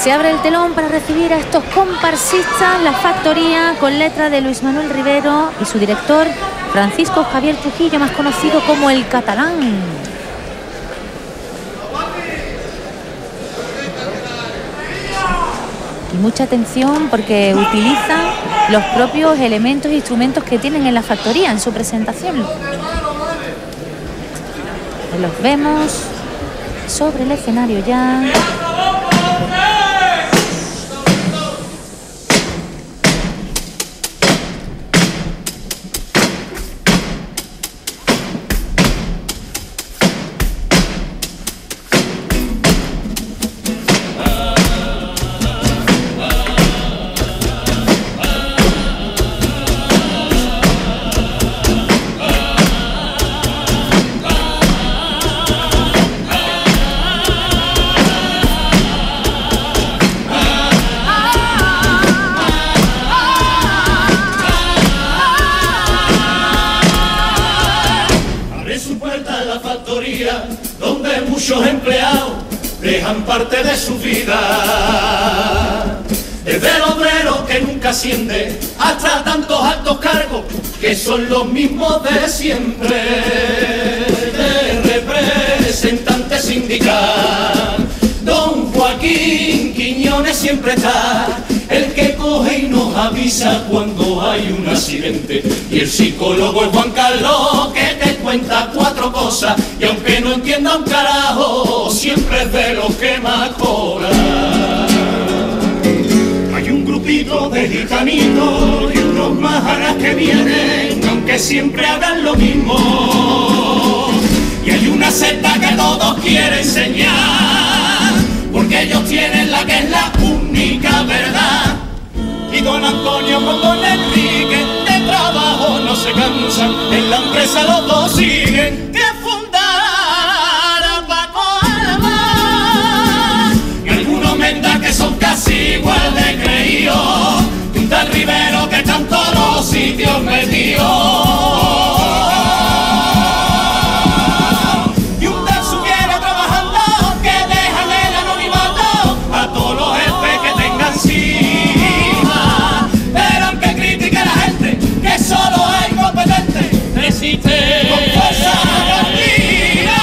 Se abre el telón para recibir a estos comparsistas, La Factoría, con letra de Luis Manuel Rivero y su director Francisco Javier Trujillo, más conocido como El Catalán. Y mucha atención porque utilizan los propios elementos e instrumentos que tienen en La Factoría en su presentación. Los vemos sobre el escenario ya. Donde muchos empleados dejan parte de su vida. Es del obrero que nunca asciende hasta tantos altos cargos que son los mismos de siempre. De representante sindical, don Joaquín Quiñones siempre está, el que coge y nos avisa cuando hay un accidente. Y el psicólogo es Juan Carlos, que te cuenta 4 cosas y aunque no entienda un carajo, siempre es de los que más cobra. Hay un grupito de gitanitos y unos majaras que vienen, aunque siempre hagan lo mismo. Y hay una secta que todos quieren enseñar, porque ellos tienen la que es la única verdad. Y don Antonio con don Enrique de trabajo no se cansan, en la empresa los dos siguen que fundar a Paco Alba. Y algunos mentas que son casi igual de creídos, un tal Rivero que está en todos los sitios metidos. Solo hay competente, resiste con fuerza gardina.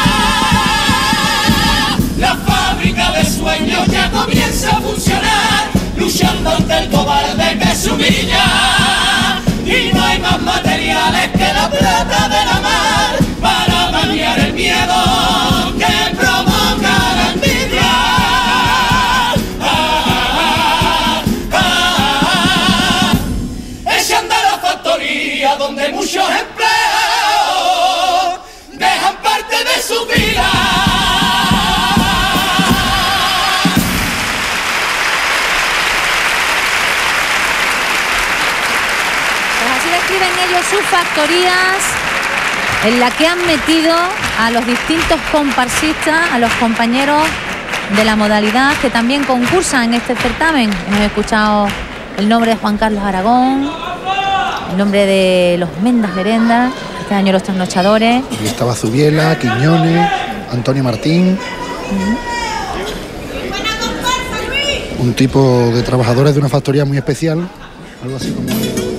La fábrica de sueños ya comienza a funcionar, luchando ante el cobarde que se humilla. Y no hay más materiales que la plata de la mar para paliar el miedo que provoca la envidia. Donde muchos empleados dejan parte de su vida. Pues así describen ellos sus factorías, en la que han metido a los distintos comparsistas, a los compañeros de la modalidad que también concursan en este certamen. Hemos escuchado el nombre de Juan Carlos Aragón, el nombre de los Mendas Merenda, este año los Trasnochadores. Y estaba Zubiela, Quiñones, Antonio Martín. Un tipo de trabajadores de una factoría muy especial, algo así como...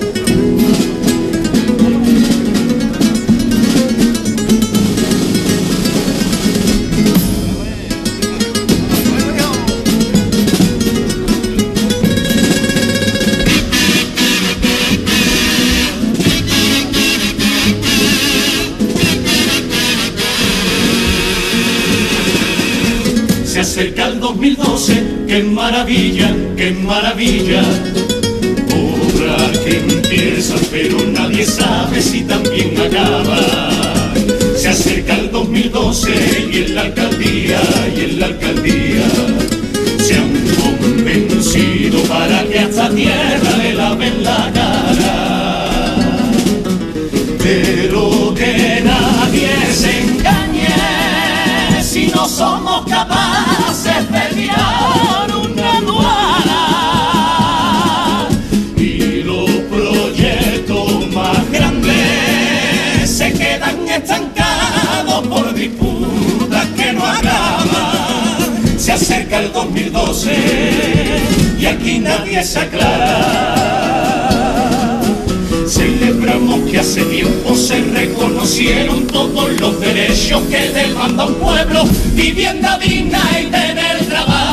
Se acerca el 2012, qué maravilla, qué maravilla. Obra que empieza pero nadie sabe si también acaba. Se acerca el 2012 y en la alcaldía, se han convencido para que a esta tierra le laven la cara. Pero que nadie se engañe si no somos capaces de mirar una aduana. Y los proyectos más grandes se quedan estancados por disputas que no acaban. Se acerca el 2012 y aquí nadie se aclara. Celebramos que hace tiempo se reconocieron todos los derechos que demanda un pueblo, vivienda digna y tener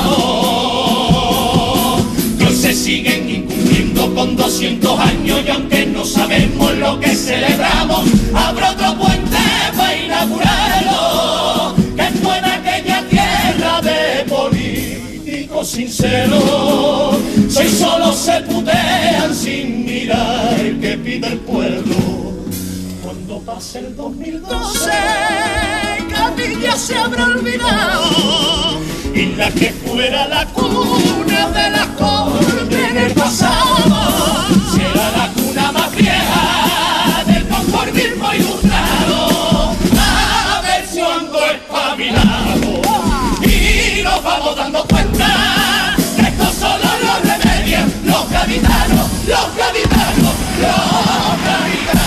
trabajo. Que hoy se siguen incumpliendo con 200 años y aunque no sabemos lo que celebramos, habrá otro puente para inaugurarlo, que fue en aquella tierra de políticos sinceros. Si solo se putean sin mirar qué pide el pueblo. Cuando pase el 2012, Capilla se habrá olvidado, y la que fuera la cuna de las cortes del pasado será la cuna más vieja del conformismo ilustrado. A ver si ando espabilado y nos vamos dando cuenta que esto solo lo remedian los gaditanos, los gaditanos, los gaditanos.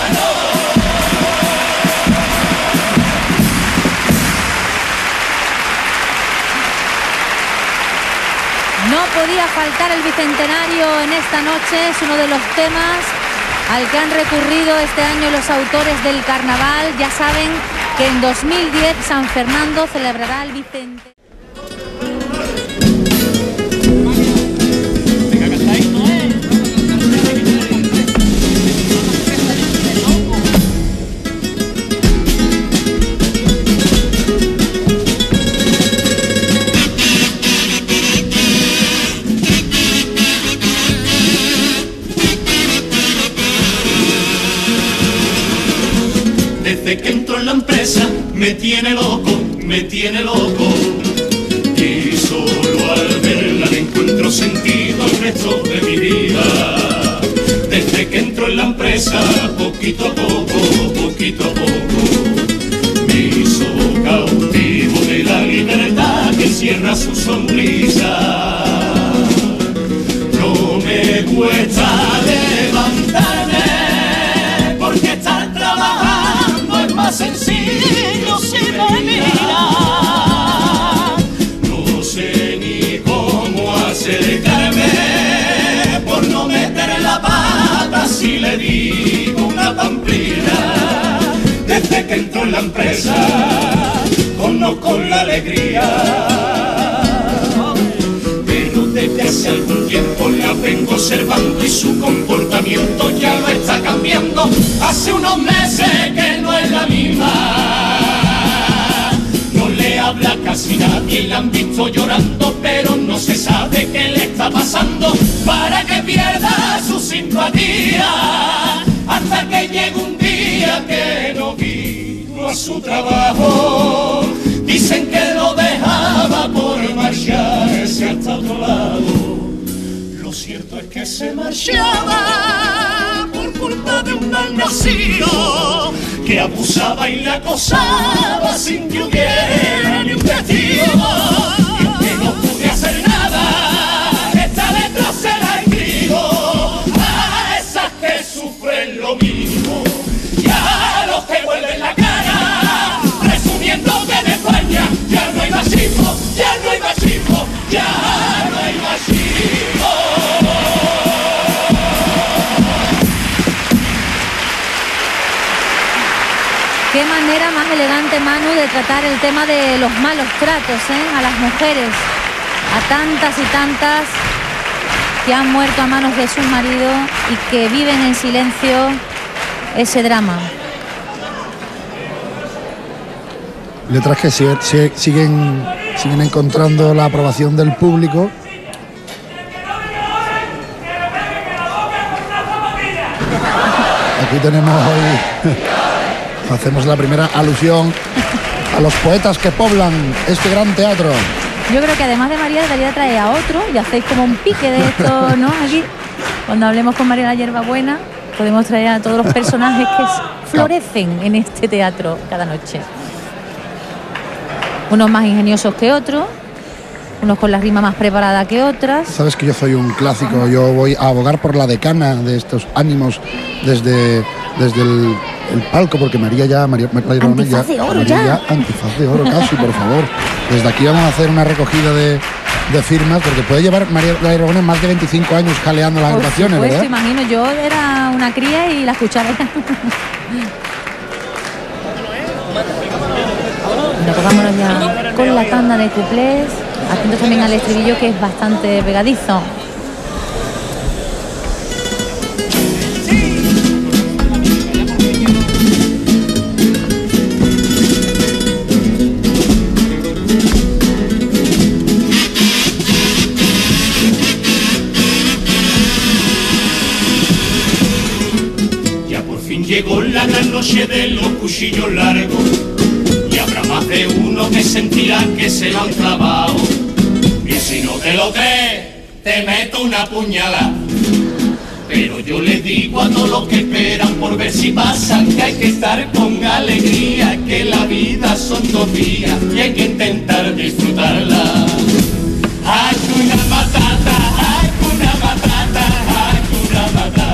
No podía faltar el bicentenario en esta noche, es uno de los temas al que han recurrido este año los autores del carnaval. Ya saben que en 2010 San Fernando celebrará el bicentenario. Desde que entro en la empresa me tiene loco, y solo al verla le encuentro sentido al resto de mi vida. Desde que entro en la empresa, poquito a poco, me hizo cautivo de la libertad que encierra su sonrisa. No me cuesta levantarme, porque estar trabajando es más sencillo si me mira. No sé ni cómo acercarme por no meter la pata si le digo una pamplina. Desde que entro en la empresa conozco la alegría, pero desde hace algún tiempo la vengo observando y su comportamiento ya lo está cambiando. Hace unos meses que no es la misma, no le habla casi nadie, la han visto llorando, pero no se sabe qué le está pasando para que pierda su simpatía, hasta que llegue un día que no vino a su trabajo. Dicen que lo dejaba por marcharse hasta otro lado. Lo cierto es que se marchaba por culpa de un malnacido que abusaba y le acosaba sin que hubiera ni un testigo. Y aunque no pude hacer nada, esta letra se la escribo a esas que sufren lo mismo y a los que vuelven la cara presumiendo que en España ya no hay machismo, ya no hay machismo, ya no hay machismo. Qué manera más elegante, Manu, de tratar el tema de los malos tratos a las mujeres, a tantas y tantas que han muerto a manos de su marido y que viven en silencio ese drama. Letras que siguen encontrando la aprobación del público. Aquí tenemos hoy, hacemos la primera alusión a los poetas que poblan este gran teatro. Yo creo que además de María debería traer a otro y hacéis como un pique de esto, ¿no? Aquí, cuando hablemos con María la Hierbabuena, podemos traer a todos los personajes que florecen en este teatro cada noche. Unos más ingeniosos que otros, unos con la rima más preparada que otras. Sabes que yo soy un clásico, yo voy a abogar por la decana de estos ánimos desde desde el palco, porque María Aragonés Antifaz de oro ya. Antifaz de oro casi, por favor. Desde aquí vamos a hacer una recogida de firmas, porque puede llevar María Aragonés más de 25 años jaleando las agrupaciones, ¿verdad? Imagino, yo era una cría y la escuchaba. Bueno, pues vámonos ya con la tanda de cuplés. Atentos también al estribillo, que es bastante pegadizo. Llegó la gran noche de los cuchillos largos y habrá más de uno que sentirá que se lo han clavado. Y si no te lo crees, te meto una puñalada. Pero yo les digo a todos los que esperan por ver si pasan que hay que estar con alegría, que la vida son 2 días y hay que intentar disfrutarla. Hakuna Matata, Hakuna Matata, Hakuna Matata.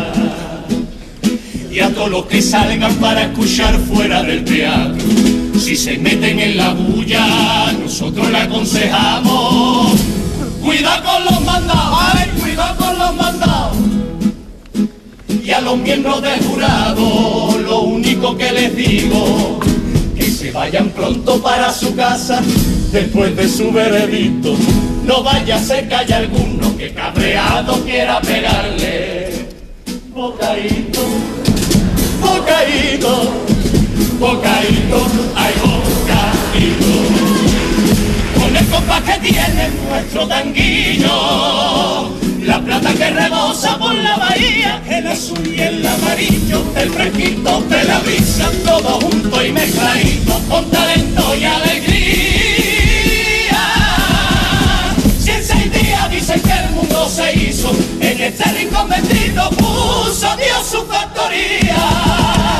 Y a todos los que salgan para escuchar fuera del teatro, si se meten en la bulla, nosotros le aconsejamos: cuidado con los mandados, ay, cuidado con los mandados. Y a los miembros del jurado, lo único que les digo, que se vayan pronto para su casa después de su veredicto. No vaya a ser que haya alguno que cabreado quiera pegarle. Bocadito, bocadito, bocadito, ay, bocadito. Con el compás que tiene nuestro tanguillo, la plata que rebosa por la bahía, el azul y el amarillo, el fresquito de la brisa, todo junto y mezcladito, con talento y alegría. Si en 6 días dicen que el mundo se hizo, en este rincón bendito puso Dios su factoría.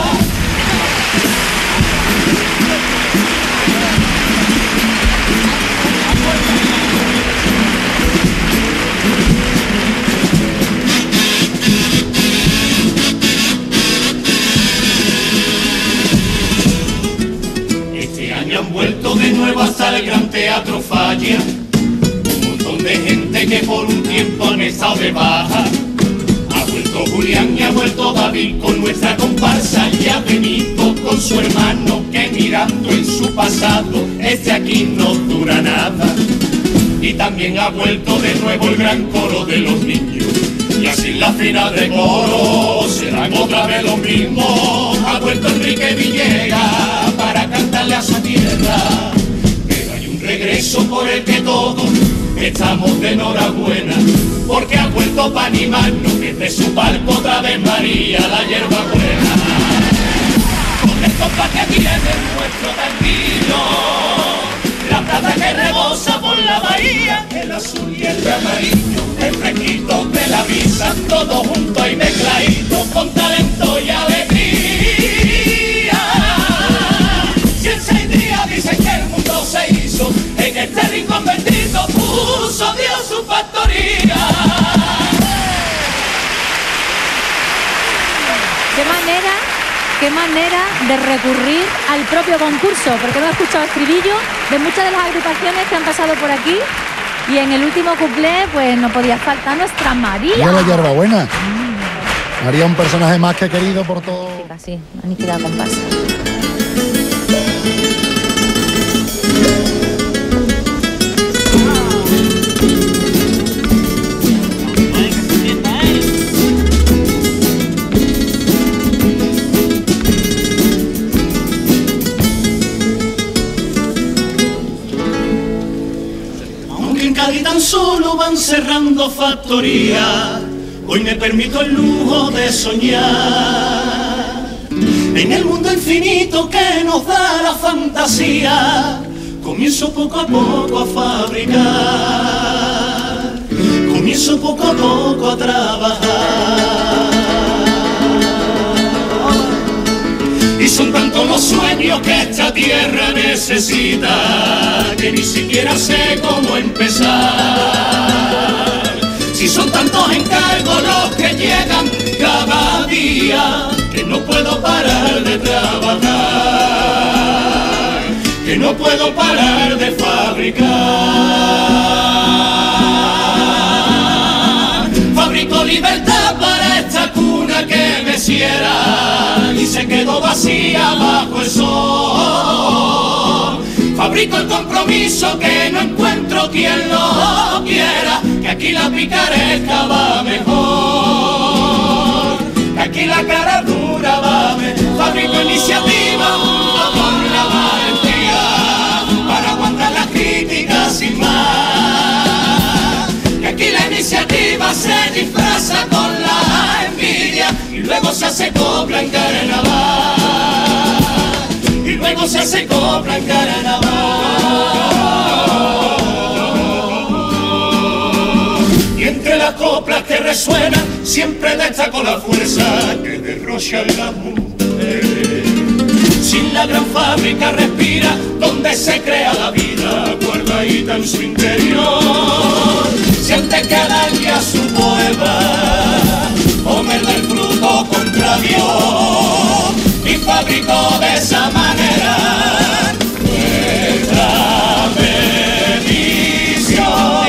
Han vuelto de nuevo hasta el Gran Teatro Falla un montón de gente que por un tiempo han estado de baja. Ha vuelto Julián y ha vuelto David con nuestra comparsa, y ha venido con su hermano que mirando en su pasado, este aquí no dura nada. Y también ha vuelto de nuevo el gran coro de los niños, y así en la final de coro serán otra vez los mismos. Ha vuelto Enrique Villegas para cantarle a su tierra, pero hay un regreso por el que todos estamos de enhorabuena, porque ha vuelto para animarnos, que de su palco otra vez María la hierba buena. Con el compás que tiene nuestro tanguillo, la plata que rebosa por la bahía, el azul y el amarillo, el fresquito de la brisa, todo junto y mezcladito, con talento y alegría. Si en 6 días dicen que el mundo se hizo, en este rincón bendito puso Dios su factoría. Qué manera de recurrir al propio concurso, porque hemos escuchado estribillo de muchas de las agrupaciones que han pasado por aquí, y en el último cuplé pues no podía faltar nuestra María. Mira la hierbabuena. María, un personaje más que querido por todo. Sí, casi, aniquilada comparsa. Y tan solo van cerrando factorías, hoy me permito el lujo de soñar en el mundo infinito que nos da la fantasía. Comienzo poco a poco a fabricar, comienzo poco a poco a trabajar. Y son tantos los sueños que esta tierra necesita, que ni siquiera sé cómo empezar. Si son tantos encargos los que llegan cada día, que no puedo parar de trabajar, que no puedo parar de fabricar. Fabrico libertad para esta cuna que me cierra y se quedó vacía bajo el sol. Fabrico el compromiso que no encuentro quien lo quiera, que aquí la picaresca va mejor, que aquí la cara dura va mejor. Fabrico iniciativa junto con la valentía para aguantar las críticas sin más, que aquí la iniciativa se disfraza con la envidia y luego se hace copla en carnaval, y luego se hace copla en carnaval. Y entre las coplas que resuenan siempre destaco la fuerza que derrochan las mujeres. Sin la gran fábrica respira donde se crea la vida guardadita en su interior. Siente cada día su poema, comer del fruto contra Dios, y fabricó de esa manera nuestra bendición.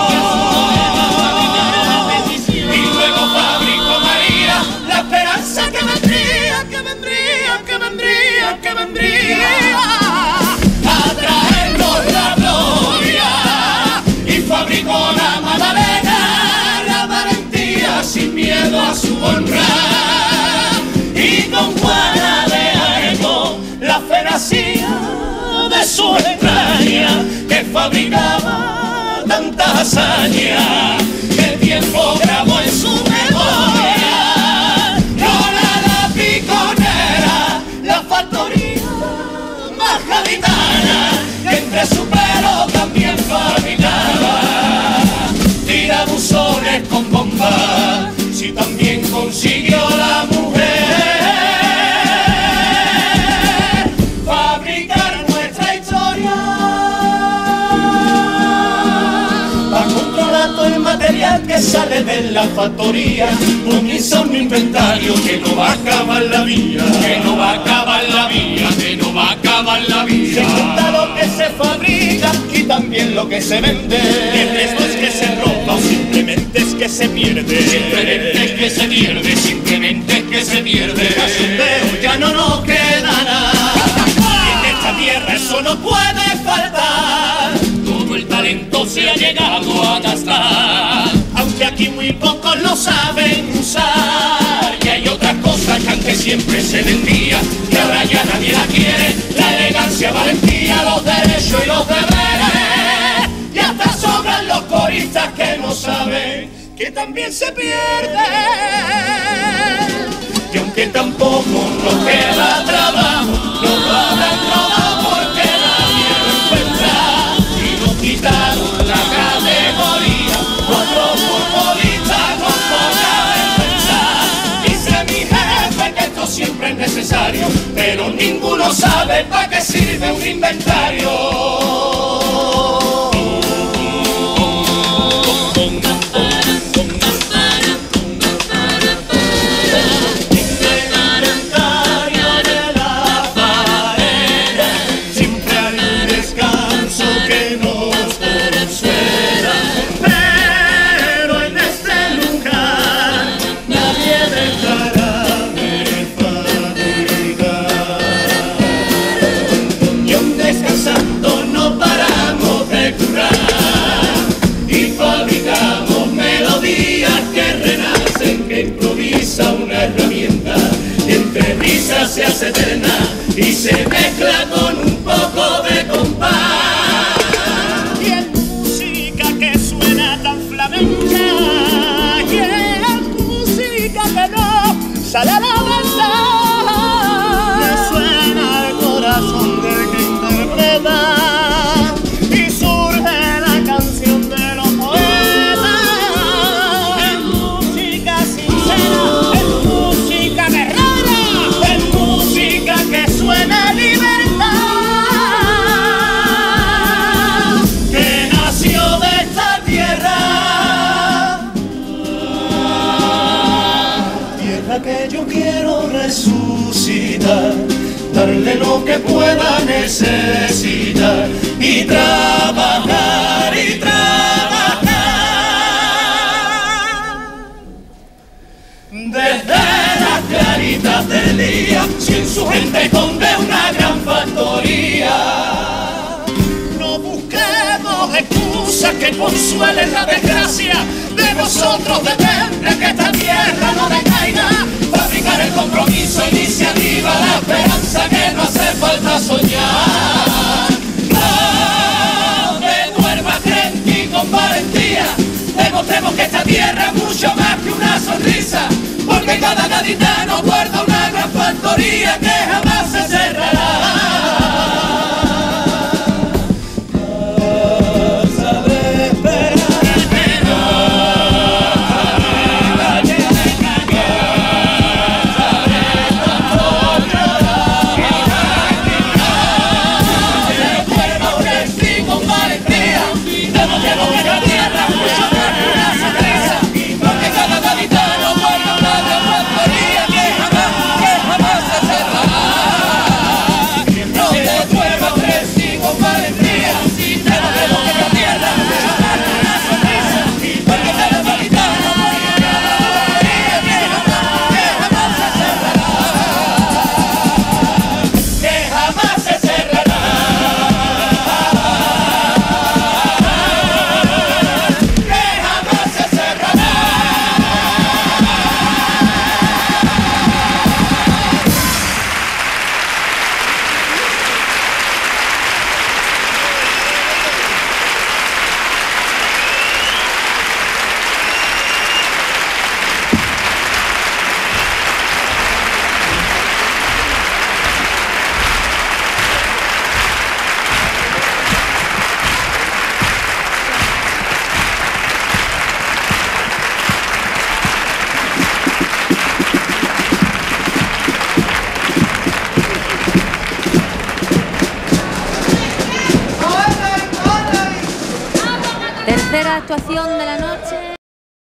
Y luego fabricó María la esperanza que vendría, que vendría, que vendría, que vendría a traernos la gloria. Y fabricó la Magdalena, la valentía sin miedo a su honra. Y con Juana de Arco la fe nacía de su entraña, que fabricaba tantas hazañas que el tiempo grabó en su memoria. Lola la piconera, la factoría más gaditana, que entre su pelo también fabricaba tirabuzones con bombas. Si también consiguió la mujer fabricar nuestra historia, para controlar todo el material que sale de la factoría, comienza un inventario que no va a acabar la vida, que no va a acabar la vida, que no va a acabar la vida. Se cuenta lo que se fabrica y también lo que se vende. El resto es que se roba o simplemente es que se pierde. Simplemente es que se pierde, simplemente es que se pierde. Cachondeo ya no nos queda nada. Y en esta tierra eso no puede faltar. Todo el talento se ha llegado a gastar, aunque aquí muy pocos lo saben usar. Y hay otras cosas que antes siempre se vendía, que ahora ya nadie la quiere. La elegancia, valentía, los derechos y los deberes. Y hasta sobran los coristas que no saben que también se pierde. Y aunque tampoco nos queda trabajo, nos lo habrán robado porque nadie lo encuentra. Y nos quitaron la categoría otros futbolistas con poca defensa. Dice mi jefe que esto siempre es necesario, pero ninguno sabe para qué sirve un inventario. Una herramienta y entre risas se hace eterna y se mezcla con un poco de compás. Y es música que suena tan flamenca, y es música que no sale a la verdad, que suena al corazón del que interpreta. Y surge la canción de los poetas. Es música sincera, es música guerrera, es música que suena libre. lo que pueda necesitar y trabajar y trabajar. Desde las claritas del día, si en su gente esconde una gran factoría, no busquemos excusas que consuelen la desgracia. De nosotros depende que esta tierra no decaiga. Fabricar el compromiso, iniciativa, la esperanza que no hace falta soñar. No te duermas, creen con valentía. Demostremos que esta tierra es mucho más que una sonrisa, porque cada gaditano guarda una gran factoría que jamás se cerrará. Tercera actuación de la noche.